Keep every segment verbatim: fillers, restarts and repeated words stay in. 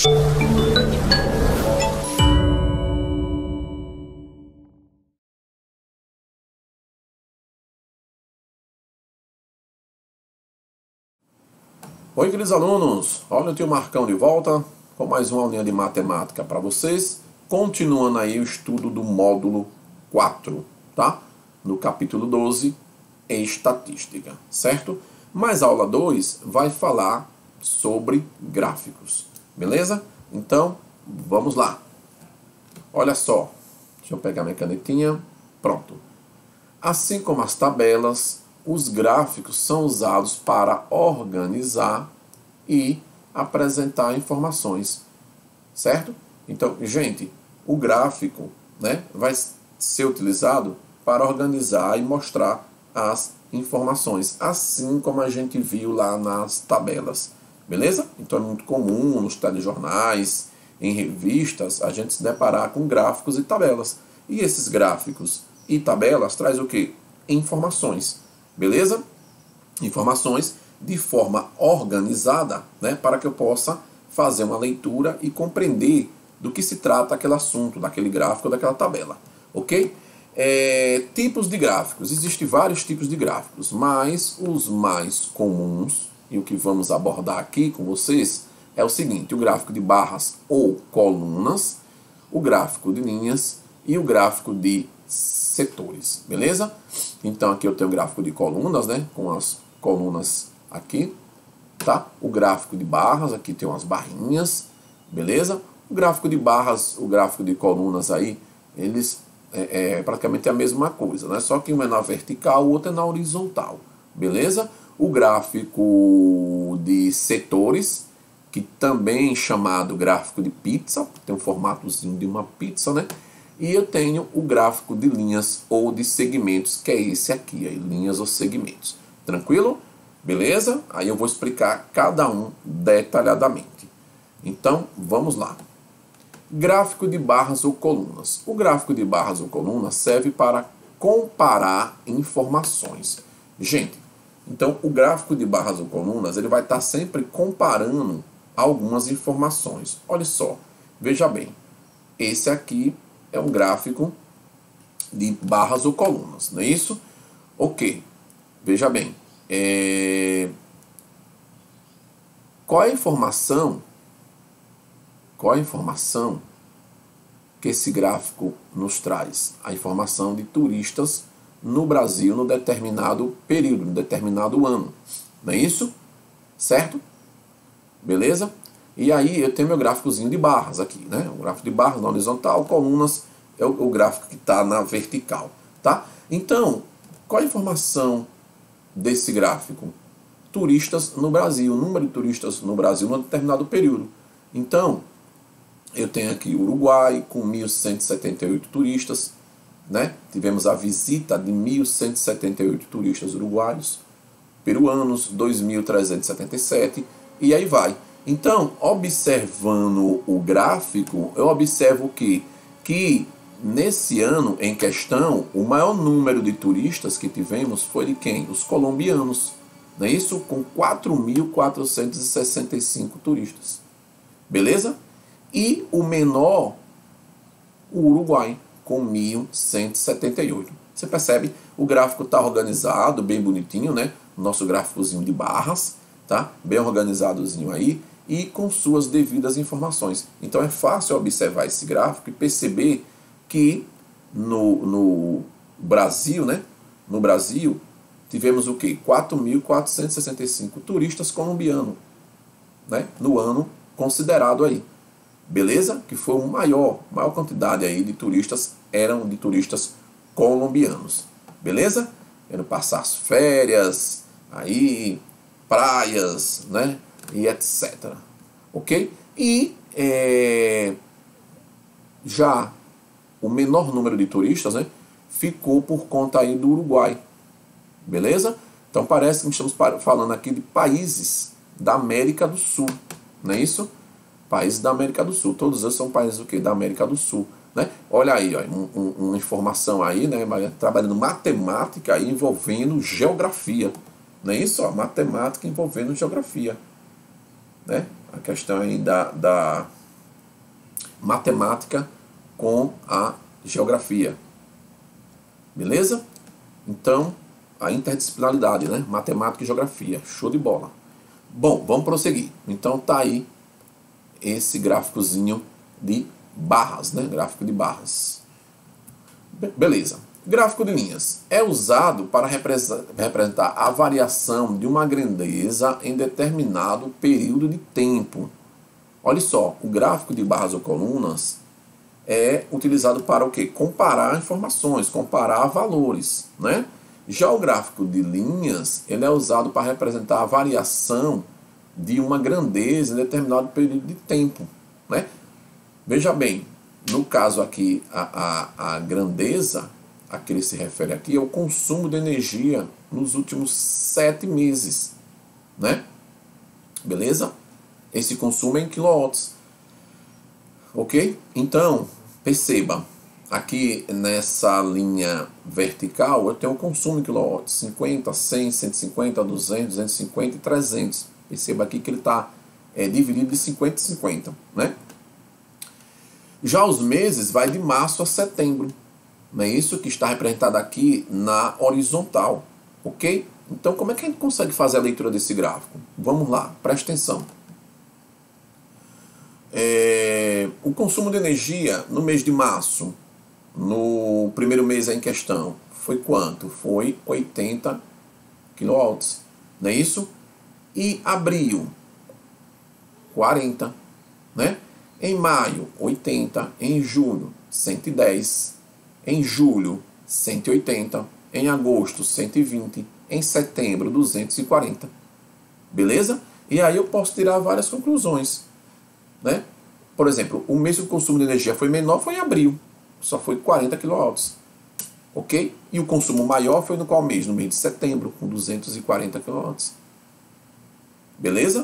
Oi, queridos alunos, olha o tio Marcão de volta com mais uma aulinha de matemática para vocês, continuando aí o estudo do módulo quatro, tá? No capítulo doze, estatística, certo? Mas a aula dois vai falar sobre gráficos, beleza? Então, vamos lá. Olha só, deixa eu pegar minha canetinha, pronto. Assim como as tabelas, os gráficos são usados para organizar e apresentar informações, certo? Então, gente, o gráfico, né, vai ser utilizado para organizar e mostrar as informações, assim como a gente viu lá nas tabelas, beleza? Então é muito comum nos telejornais, em revistas, a gente se deparar com gráficos e tabelas. E esses gráficos e tabelas traz o quê? Informações. Beleza? Informações de forma organizada, né, para que eu possa fazer uma leitura e compreender do que se trata aquele assunto, daquele gráfico, daquela tabela. Ok? É, tipos de gráficos. Existem vários tipos de gráficos, mas os mais comuns, e o que vamos abordar aqui com vocês, é o seguinte: o gráfico de barras ou colunas, o gráfico de linhas e o gráfico de setores, beleza? Então aqui eu tenho o gráfico de colunas, né, com as colunas aqui, tá? O gráfico de barras, aqui tem umas barrinhas, beleza? O gráfico de barras, o gráfico de colunas aí, eles é, é praticamente a mesma coisa, né? Só que um é na vertical, o outro é na horizontal, beleza? O gráfico de setores, que também é chamado gráfico de pizza, tem um formatozinho de uma pizza, né? E eu tenho o gráfico de linhas ou de segmentos, que é esse aqui, aí, linhas ou segmentos. Tranquilo? Beleza? Aí eu vou explicar cada um detalhadamente. Então, vamos lá. Gráfico de barras ou colunas. O gráfico de barras ou colunas serve para comparar informações. Gente, então o gráfico de barras ou colunas, ele vai estar sempre comparando algumas informações. Olha só, veja bem, esse aqui é um gráfico de barras ou colunas, não é isso? Ok, veja bem, é... qual é a informação, qual é a informação que esse gráfico nos traz? A informação de turistas no Brasil no determinado período, no determinado ano, não é isso? Certo? Beleza? E aí eu tenho meu gráficozinho de barras aqui, né? O gráfico de barras na horizontal, colunas é o, o gráfico que está na vertical, tá? Então, qual a informação desse gráfico? Turistas no Brasil, número de turistas no Brasil num determinado período. Então, eu tenho aqui o Uruguai com mil cento e setenta e oito turistas, né? Tivemos a visita de mil cento e setenta e oito turistas uruguaios, peruanos dois mil trezentos e setenta e sete, e aí vai. Então, observando o gráfico, eu observo que, que nesse ano em questão, o maior número de turistas que tivemos foi de quem? Os colombianos, não é isso? Com quatro mil quatrocentos e sessenta e cinco turistas. Beleza? E o menor, o Uruguai, com mil cento e setenta e oito. Você percebe? O gráfico está organizado, bem bonitinho, né? O nosso gráficozinho de barras, tá? Bem organizadozinho aí, e com suas devidas informações. Então é fácil observar esse gráfico e perceber que no, no Brasil, né? No Brasil, tivemos o quê? quatro mil quatrocentos e sessenta e cinco turistas colombianos, né? No ano considerado aí. Beleza? Que foi o maior, maior quantidade aí de turistas, eram de turistas colombianos. Beleza? Querendo passar as férias, aí, praias, né? E etcétera. Ok? E é, já o menor número de turistas, né, ficou por conta aí do Uruguai. Beleza? Então parece que estamos falando aqui de países da América do Sul. Não é isso? Países da América do Sul. Todos eles são países o quê? Da América do Sul. Né? Olha aí, ó, um, um, uma informação aí, né, trabalhando matemática aí envolvendo geografia. Não é isso? Ó, matemática envolvendo geografia. Né? a questão aí da, da matemática com a geografia. Beleza? Então, a interdisciplinaridade, né? Matemática e geografia. Show de bola. Bom, vamos prosseguir. Então tá aí esse gráficozinho de barras, né? Gráfico de barras. Be- beleza. Gráfico de linhas é usado para representar a variação de uma grandeza em determinado período de tempo. Olha só, o gráfico de barras ou colunas é utilizado para o quê? Comparar informações, comparar valores, né? Já o gráfico de linhas, ele é usado para representar a variação de uma grandeza em determinado período de tempo, né? Veja bem, no caso aqui, a, a, a grandeza a que ele se refere aqui é o consumo de energia nos últimos sete meses, né? Beleza? Esse consumo é em quilowatts. Ok? Então, perceba, aqui nessa linha vertical eu tenho o consumo em quilowatts, cinquenta, cem, cento e cinquenta, duzentos, duzentos e cinquenta e trezentos. Perceba aqui que ele está é, dividido de cinquenta e cinquenta, né? Já os meses vai de março a setembro. Não é isso que está representado aqui na horizontal, ok? Então, como é que a gente consegue fazer a leitura desse gráfico? Vamos lá, presta atenção. É, o consumo de energia no mês de março, no primeiro mês em questão, foi quanto? Foi oitenta quilowatts, não é isso? E abril, quarenta, né? Em maio, oitenta. Em julho, cento e dez. Em julho, cento e oitenta. Em agosto, cento e vinte. Em setembro, duzentos e quarenta. Beleza? E aí eu posso tirar várias conclusões, né? Por exemplo, o mês que o consumo de energia foi menor foi em abril. Só foi quarenta quilowatts. Ok? E o consumo maior foi no qual mês? No mês de setembro, com duzentos e quarenta quilowatts. Beleza?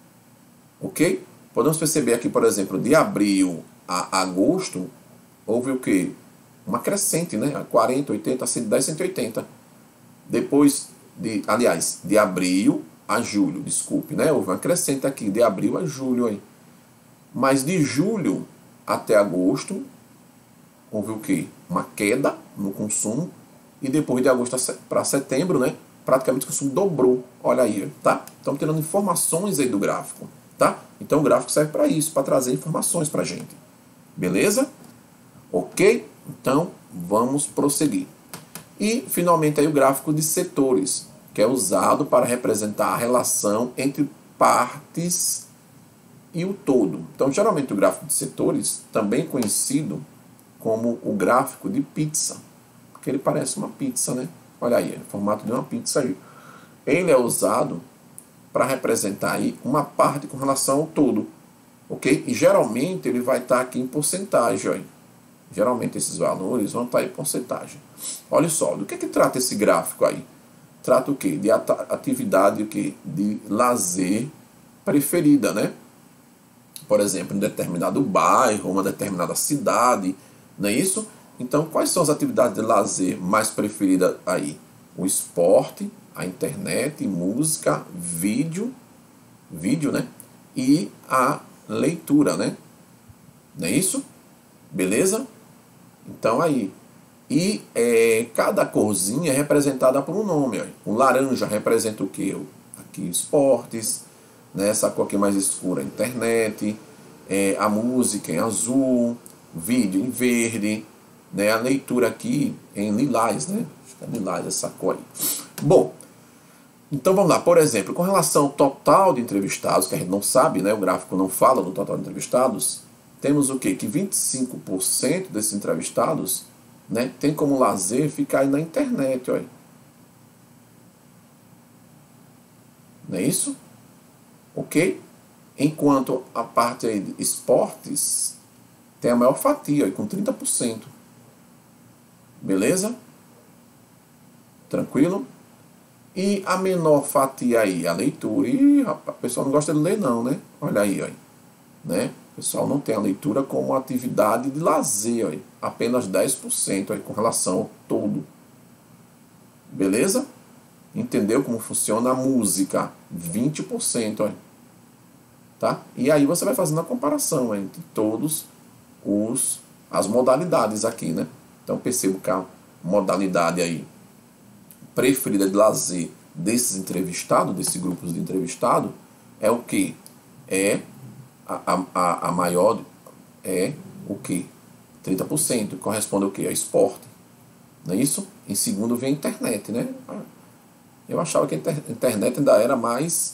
Ok? Podemos perceber aqui, por exemplo, de abril a agosto, houve o quê? Uma crescente, né? quarenta, oitenta, cento e dez, cento e oitenta. Depois, de, aliás, de abril a julho, desculpe, né? Houve uma crescente aqui, de abril a julho aí. Mas de julho até agosto, houve o quê? Uma queda no consumo. E depois de agosto para setembro, né? Praticamente o consumo dobrou. Olha aí, tá? Estamos tirando informações aí do gráfico, tá? Então o gráfico serve para isso, para trazer informações para a gente. Beleza? Ok? Então vamos prosseguir. E finalmente aí o gráfico de setores, que é usado para representar a relação entre partes e o todo. Então geralmente o gráfico de setores, também conhecido como o gráfico de pizza, porque ele parece uma pizza, né? Olha aí, é o formato de uma pizza aí. Ele é usado para representar aí uma parte com relação ao todo, ok? E geralmente ele vai estar aqui em porcentagem, ó. Geralmente esses valores vão estar em porcentagem. Olha só, do que é que trata esse gráfico aí? Trata o quê? De atividade o quê? De lazer preferida, né? Por exemplo, em determinado bairro, uma determinada cidade, não é isso? Então, quais são as atividades de lazer mais preferidas aí? O esporte, a internet, música, vídeo, vídeo, né? E a leitura, né? Não é isso? Beleza? Então aí. E é, cada corzinha é representada por um nome. Ó. O laranja representa o quê? Aqui esportes, né? Essa cor aqui mais escura, internet, é, a música em azul, vídeo em verde, né? A leitura aqui em lilás, né? Acho que é lilás essa cor aí. Bom, então vamos lá. Por exemplo, com relação ao total de entrevistados, que a gente não sabe, né? O gráfico não fala do total de entrevistados, temos o quê? Que vinte e cinco por cento desses entrevistados, né, tem como lazer ficar aí na internet, olha. Não é isso? Ok? Enquanto a parte aí de esportes tem a maior fatia, aí, com trinta por cento. Beleza? Tranquilo? E a menor fatia aí, a leitura. Ih, rapaz, o pessoal não gosta de ler não, né? Olha aí, olha. Né? O pessoal não tem a leitura como atividade de lazer, olha. Apenas dez por cento aí, com relação ao todo. Beleza? Entendeu como funciona a música? vinte por cento. Olha. tá? E aí você vai fazendo a comparação entre todos os as modalidades aqui, né? Então percebo que a modalidade aí preferida de lazer desses entrevistados, desses grupos de entrevistado, é o que? É a, a, a maior é o que? trinta por cento. Corresponde ao que? A esporte. Não é isso? Em segundo vem a internet, né? Eu achava que a internet ainda era mais,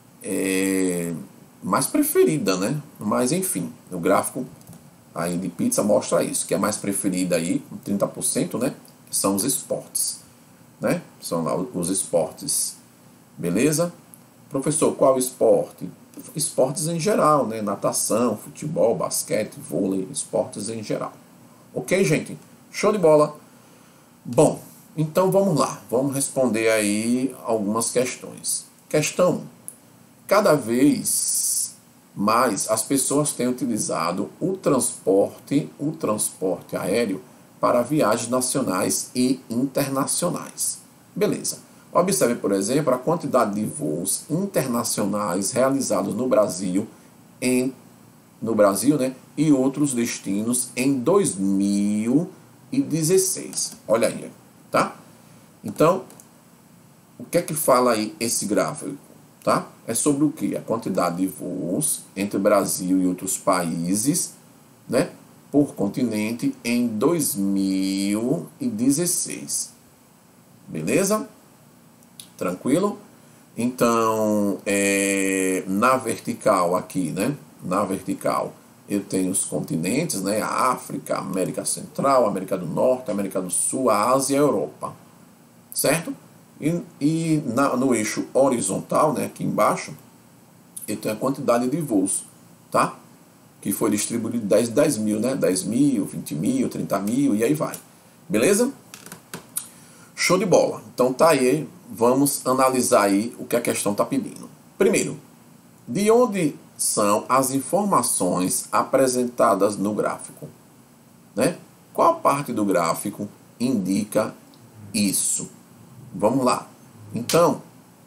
é, mais preferida, né? Mas enfim, o gráfico aí de pizza mostra isso, que é mais preferida aí, trinta por cento, né? São os esportes, né? São lá os esportes. Beleza? Professor, qual esporte? Esportes em geral, né? Natação, futebol, basquete, vôlei, esportes em geral. Ok, gente? Show de bola! Bom, então vamos lá. Vamos responder aí algumas questões. Questão um. Cada vez mais as pessoas têm utilizado o transporte, o transporte aéreo para viagens nacionais e internacionais. Beleza. Observe, por exemplo, a quantidade de voos internacionais realizados no Brasil, em, no Brasil, né, e outros destinos em dois mil e dezesseis. Olha aí, tá? Então, o que é que fala aí esse gráfico, tá? É sobre o que? A quantidade de voos entre o Brasil e outros países, né, por continente em dois mil e dezesseis. Beleza? Tranquilo? Então, é, na vertical aqui, né? Na vertical, eu tenho os continentes, né? A África, América Central, América do Norte, América do Sul, a Ásia e a Europa. Certo? E, e na, no eixo horizontal, né? Aqui embaixo, eu tenho a quantidade de voos, tá? Que foi distribuído dez, dez mil, né? dez mil, vinte mil, trinta mil e aí vai. Beleza? Show de bola. Então tá aí, vamos analisar aí o que a questão está pedindo. Primeiro, de onde são as informações apresentadas no gráfico? Né? Qual parte do gráfico indica isso? Vamos lá. Então,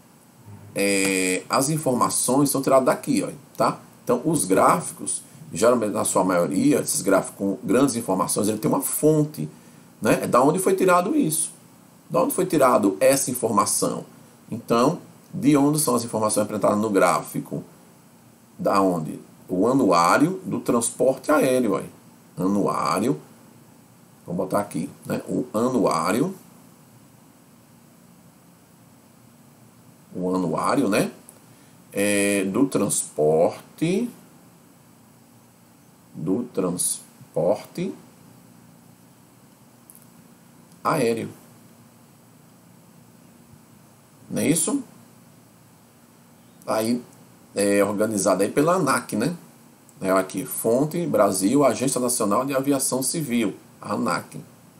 é, as informações são tiradas daqui, ó, tá? Então, os gráficos, geralmente na sua maioria, esses gráficos com grandes informações, ele tem uma fonte, né? É da onde foi tirado isso? De onde foi tirado essa informação? Então, de onde são as informações apresentadas no gráfico? Da onde? O anuário do transporte aéreo. Aí. Anuário. Vou botar aqui. Né? O anuário. O anuário, né? É, do transporte. Do transporte aéreo. Não é isso? Aí é organizado aí pela ANAC, né? É aqui, fonte Brasil, Agência Nacional de Aviação Civil, a ANAC.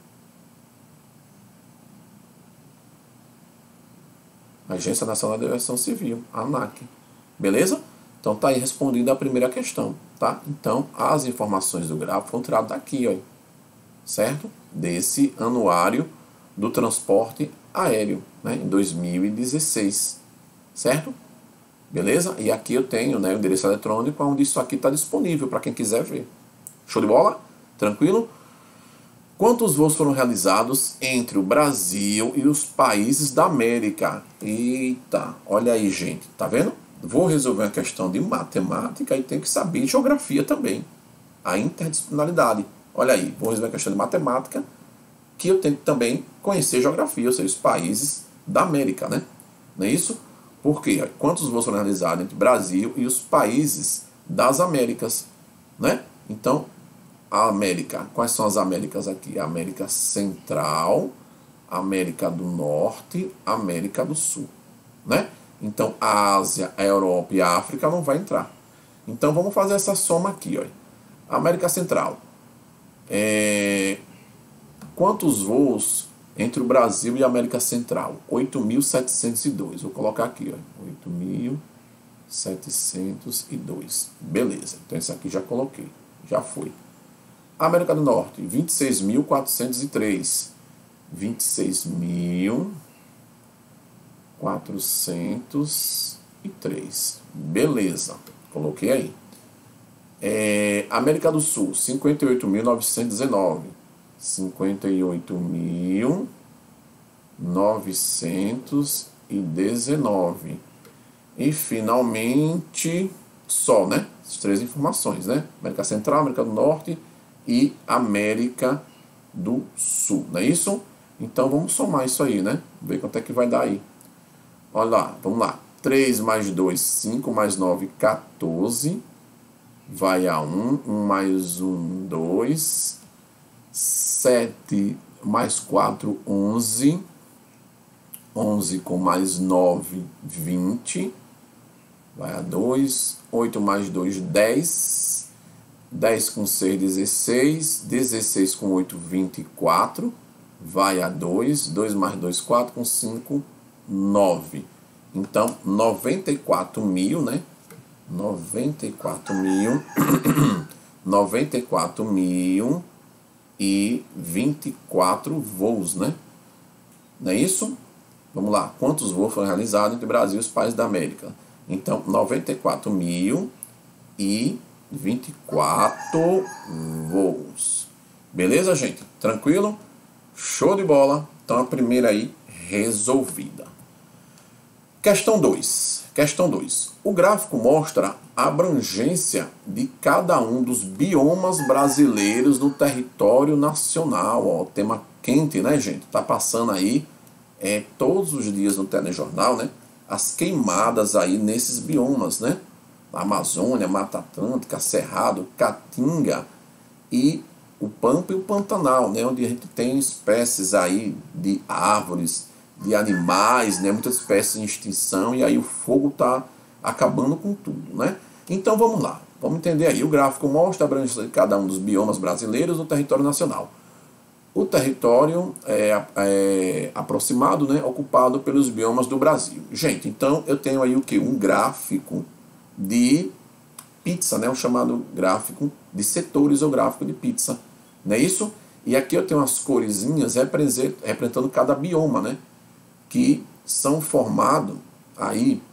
Agência Nacional de Aviação Civil, a ANAC. Beleza? Então tá aí respondida a primeira questão, tá? Então as informações do gráfico foram tiradas daqui, ó. Certo? Desse anuário do transporte aéreo, né, em dois mil e dezesseis, certo? Beleza? E aqui eu tenho, né, o endereço eletrônico onde isso aqui está disponível para quem quiser ver. Show de bola? Tranquilo? Quantos voos foram realizados entre o Brasil e os países da América? Eita, olha aí, gente, tá vendo? Vou resolver uma questão de matemática e tenho que saber geografia também. A interdisciplinaridade. Olha aí, vou resolver uma questão de matemática que eu tenho que também conhecer geografia, ou seja, os países da América, né? Não é isso? Por quê? Quantos voos foram realizados entre o Brasil e os países das Américas, né? Então, a América, quais são as Américas aqui? A América Central, América do Norte, América do Sul, né? Então, a Ásia, a Europa e a África não vai entrar. Então, vamos fazer essa soma aqui, ó. América Central. É... Quantos voos entre o Brasil e a América Central? oito mil setecentos e dois. Vou colocar aqui, ó. oito mil setecentos e dois. Beleza. Então, esse aqui já coloquei. Já foi. América do Norte, vinte e seis mil quatrocentos e três. vinte e seis mil quatrocentos e três. Beleza. Coloquei aí. É, América do Sul, cinquenta e oito mil novecentos e dezenove. cinquenta e oito mil novecentos e dezenove. E finalmente, só, né? As três informações, né? América Central, América do Norte e América do Sul, não é isso? Então vamos somar isso aí, né? Ver quanto é que vai dar aí. Olha lá, vamos lá. três mais dois, cinco mais nove, quatorze. Vai a um. um mais um, dois. sete mais quatro, onze. onze com mais nove, vinte. Vai a dois. oito mais dois, dez. dez com seis, dezesseis. dezesseis com oito, vinte e quatro. Vai a dois. dois mais dois, quatro. Com cinco, nove. Então, noventa e quatro mil, né? noventa e quatro mil. noventa e quatro mil e vinte e quatro voos, né? Não é isso? Vamos lá. Quantos voos foram realizados entre o Brasil e os países da América? Então, noventa e quatro mil e vinte e quatro voos. Beleza, gente? Tranquilo? Show de bola. Então, a primeira aí resolvida. Questão dois. Questão dois. O gráfico mostra a abrangência de cada um dos biomas brasileiros no território nacional. Ó, tema quente, né, gente? Tá passando aí é, todos os dias no telejornal, né? As queimadas aí nesses biomas, né? Amazônia, Mata Atlântica, Cerrado, Caatinga e o Pampa e o Pantanal, né? Onde a gente tem espécies aí de árvores, de animais, né? Muitas espécies em extinção, e aí o fogo está acabando com tudo, né? Então vamos lá, vamos entender aí. O gráfico mostra a abrangência de cada um dos biomas brasileiros no território nacional. O território é, é aproximado, né? Ocupado pelos biomas do Brasil. Gente, então eu tenho aí o que? Um gráfico de pizza, né? O chamado gráfico de setores ou gráfico de pizza, não é isso? E aqui eu tenho umas coresinhas representando cada bioma, né? Que são formados aí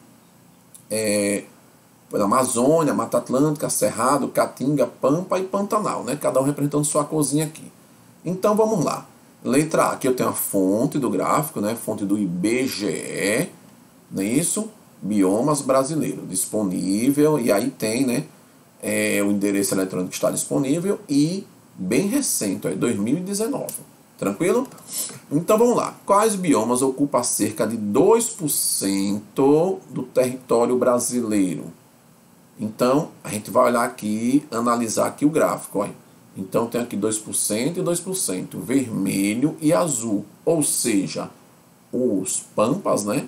é, pela Amazônia, Mata Atlântica, Cerrado, Caatinga, Pampa e Pantanal, né? Cada um representando sua corzinha aqui. Então vamos lá. Letra A, aqui eu tenho a fonte do gráfico, né? Fonte do I B G E, não é isso? Biomas brasileiros, disponível, e aí tem, né? É, o endereço eletrônico que está disponível e bem recente, é dois mil e dezenove. Tranquilo? Então vamos lá. Quais biomas ocupam cerca de dois por cento do território brasileiro? Então, a gente vai olhar aqui, analisar aqui o gráfico. Olha. Então tem aqui dois por cento e dois por cento, vermelho e azul. Ou seja, os pampas, né?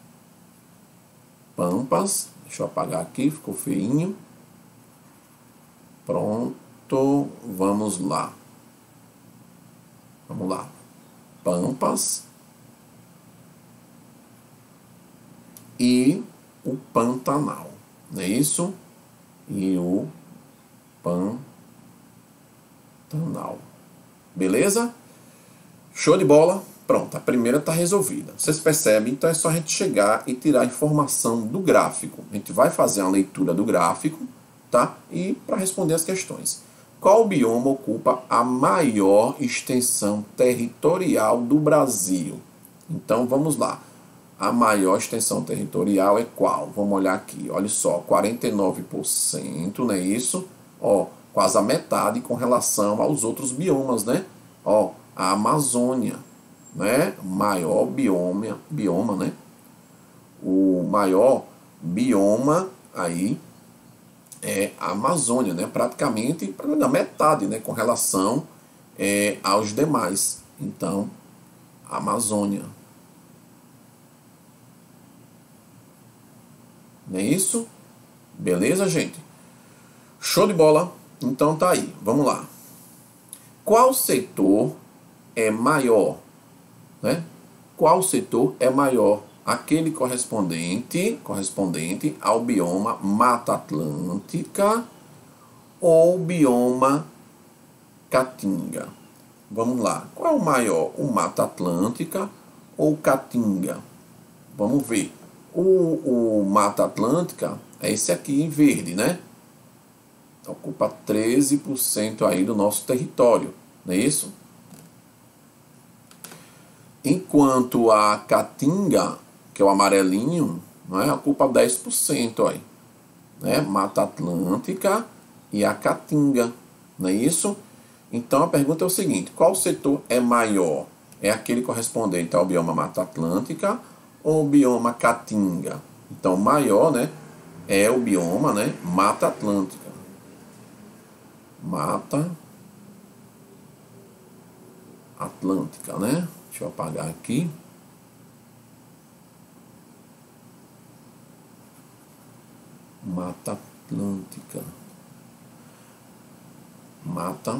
Pampas. Deixa eu apagar aqui, ficou feinho. Pronto, vamos lá. Vamos lá. Pampas e o Pantanal, não é isso? E o Pantanal. Beleza? Show de bola. Pronto, a primeira está resolvida. Vocês percebem? Então é só a gente chegar e tirar a informação do gráfico. A gente vai fazer uma leitura do gráfico, tá? E para responder as questões. Qual bioma ocupa a maior extensão territorial do Brasil? Então vamos lá. A maior extensão territorial é qual? Vamos olhar aqui. Olha só, quarenta e nove por cento, não é isso? Ó, quase a metade com relação aos outros biomas, né? Ó, a Amazônia, né? Maior bioma, bioma, né? O maior bioma aí é a Amazônia, né? Praticamente na metade, né? Com relação é, aos demais. Então, a Amazônia. Não é isso? Beleza, gente? Show de bola. Então tá aí. Vamos lá. Qual setor é maior? Né? Qual setor é maior? Aquele correspondente, correspondente ao bioma Mata Atlântica ou bioma Caatinga. Vamos lá. Qual é o maior? O Mata Atlântica ou Caatinga? Vamos ver. O, o Mata Atlântica é esse aqui em verde, né? Ocupa treze por cento aí do nosso território, não é isso? Enquanto a Caatinga, que é o amarelinho, não é? Ocupa dez por cento aí, né? Mata Atlântica e a Caatinga, não é isso? Então a pergunta é o seguinte: qual setor é maior? É aquele correspondente ao bioma Mata Atlântica ou o bioma Caatinga? Então maior, né, é o bioma, né, Mata Atlântica. Mata Atlântica, né? Deixa eu apagar aqui. Mata Atlântica. Mata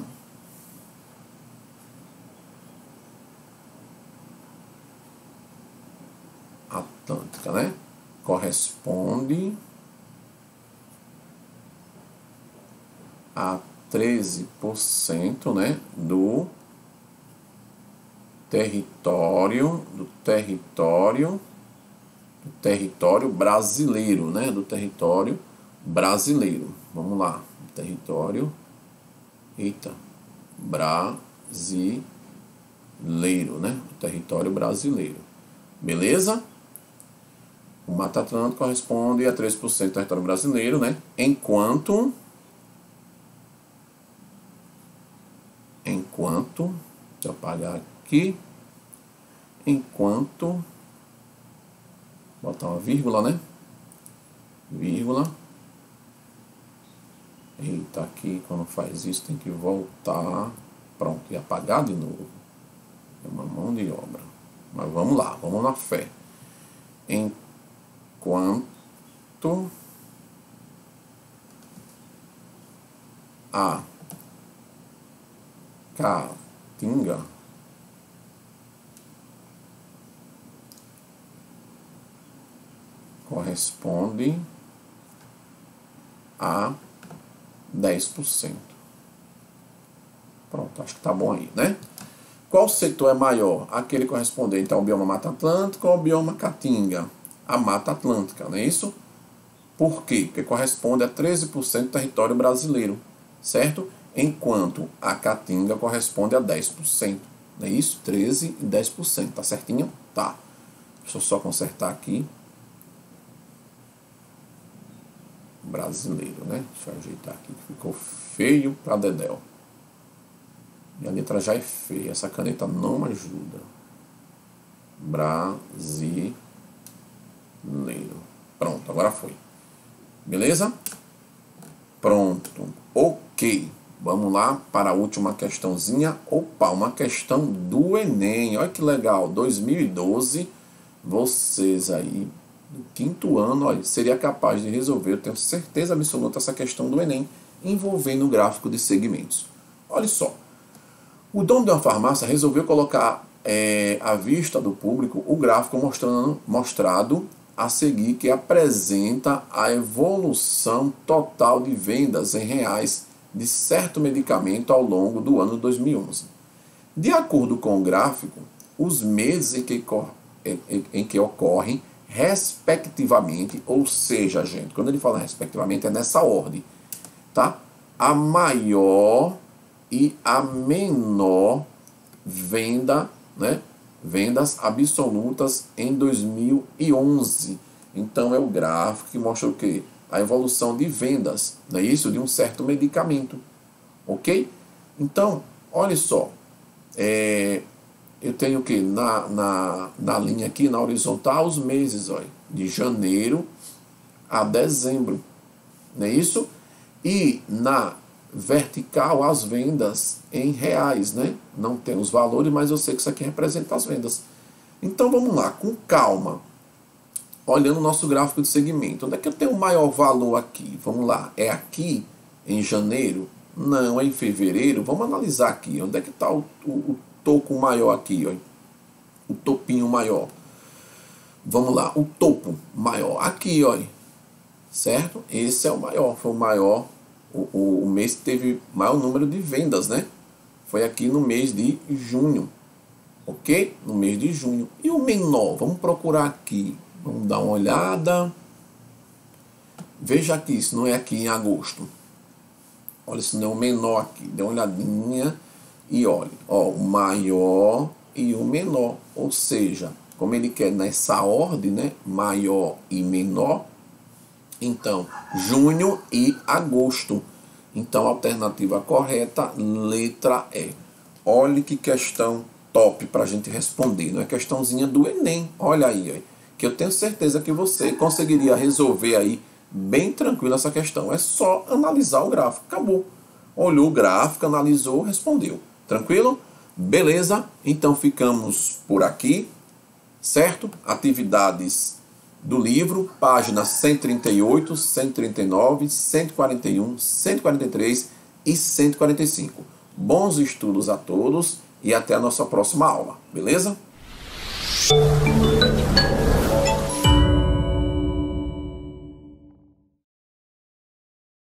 Atlântica, né? Corresponde a treze por cento, né, do território, do território, do território brasileiro, né, do território brasileiro. Vamos lá, território, eita, brasileiro, né, o território brasileiro. Beleza? O Mata Atlântica corresponde a treze por cento do território brasileiro, né? Enquanto enquanto deixa eu apagar aqui. Enquanto botar uma vírgula, né? Vírgula. Eita, aqui quando faz isso tem que voltar. Pronto, e apagar de novo. É uma mão de obra. Mas vamos lá, vamos na fé. Enquanto a Caatinga corresponde a dez por cento. Pronto, acho que tá bom aí, né? Qual setor é maior? Aquele correspondente ao bioma Mata Atlântica ou ao bioma Caatinga? A Mata Atlântica, não é isso? Por quê? Porque corresponde a treze por cento do território brasileiro, certo? Enquanto a Caatinga corresponde a dez por cento, não é isso? treze por cento e dez por cento, tá certinho? Tá. Deixa eu só consertar aqui. Brasileiro, né? Deixa eu ajeitar aqui, que ficou feio pra dedéu. Minha letra já é feia, essa caneta não ajuda. Brasileiro. Pronto, agora foi. Beleza? Pronto. Ok. Vamos lá para a última questãozinha. Opa, uma questão do Enem. Olha que legal. dois mil e doze. Vocês aí, no quinto ano, olha, seria capaz de resolver, eu tenho certeza absoluta, essa questão do Enem envolvendo o gráfico de segmentos. Olha só. O dono de uma farmácia resolveu colocar é, à vista do público o gráfico mostrando, mostrado a seguir, que apresenta a evolução total de vendas em reais de certo medicamento ao longo do ano dois mil e onze. De acordo com o gráfico, os meses em que, em, em que ocorrem respectivamente, ou seja, gente, quando ele fala respectivamente é nessa ordem, tá? A maior e a menor venda, né? Vendas absolutas em dois mil e onze. Então é o gráfico que mostra o quê? A evolução de vendas, não é isso? De um certo medicamento, ok? Então, olha só, é, eu tenho o quê? Na, na, na linha aqui, na horizontal, os meses, olha, de janeiro a dezembro, não é isso? E na vertical, as vendas em reais, né? Não tem os valores, mas eu sei que isso aqui representa as vendas. Então vamos lá, com calma, olhando o nosso gráfico de segmento. Onde é que eu tenho o maior valor aqui? Vamos lá, é aqui em janeiro? Não, é em fevereiro? Vamos analisar aqui. Onde é que está o, o, o toco maior aqui? Ó? O topinho maior. Vamos lá, o topo maior. Aqui, ó. Certo? Esse é o maior, foi o maior. O, o, o mês que teve maior número de vendas, né? Foi aqui no mês de junho. Ok? No mês de junho. E o menor? Vamos procurar aqui. Vamos dar uma olhada. Veja aqui, isso não é aqui em agosto. Olha, isso não é o menor aqui. Dê uma olhadinha e olhe. Ó, o maior e o menor. Ou seja, como ele quer nessa ordem, né? Maior e menor. Então, junho e agosto. Então, a alternativa correta, letra E. Olha que questão top para a gente responder. Não é questãozinha do Enem. Olha aí, ó, que eu tenho certeza que você conseguiria resolver aí bem tranquilo essa questão. É só analisar o gráfico. Acabou. Olhou o gráfico, analisou, respondeu. Tranquilo? Beleza? Então ficamos por aqui. Certo? Atividades do livro, páginas cento e trinta e oito, cento e trinta e nove, cento e quarenta e um, cento e quarenta e três e cento e quarenta e cinco. Bons estudos a todos e até a nossa próxima aula. Beleza?